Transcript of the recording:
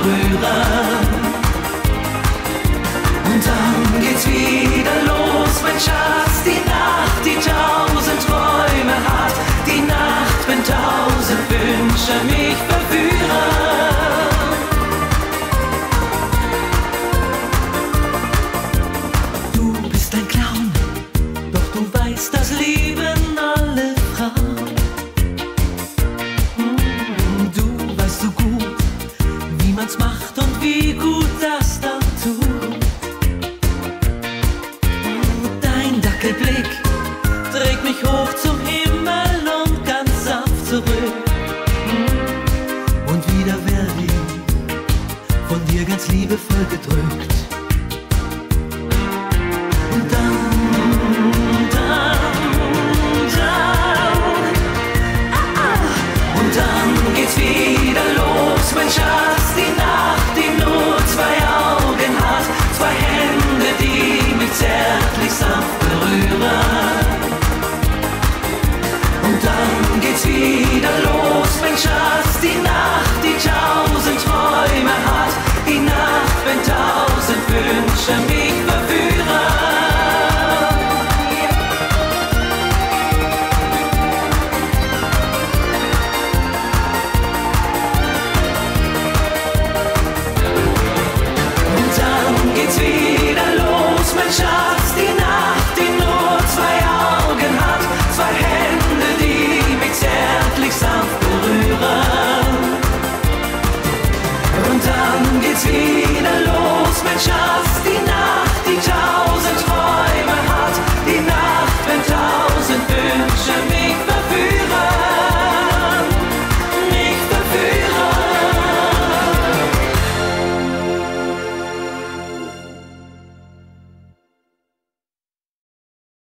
berühren. Und dann geht's wieder los, mein Schatz, die Nacht, die 1000 Träume hat, die Nacht, wenn 1000 Wünsche mich verführen. Du bist ein Clown, doch du weißt, das lieben alle Frauen. Du weißt so gut, wie man's macht und wie gut das dann tut. Dein Dackelblick trägt mich hoch zum Himmel und ganz sanft zurück. Und wieder werde ich von dir ganz liebevoll gedrückt. Und dann geht's wieder los, mein Schatz, die Nacht, die nur 2 Augen hat, 2 Hände, die mich zärtlich sanft berühren. Und dann geht's wieder los, mein Schatz, die Nacht, die 1000 Träume hat, die Nacht, wenn 1000 Wünsche mich verführen. Mein Schatz, die Nacht, die nur 2 Augen hat, 2 Hände, die mich zärtlich sanft berühren. Und dann geht's wieder los, mein Schatz.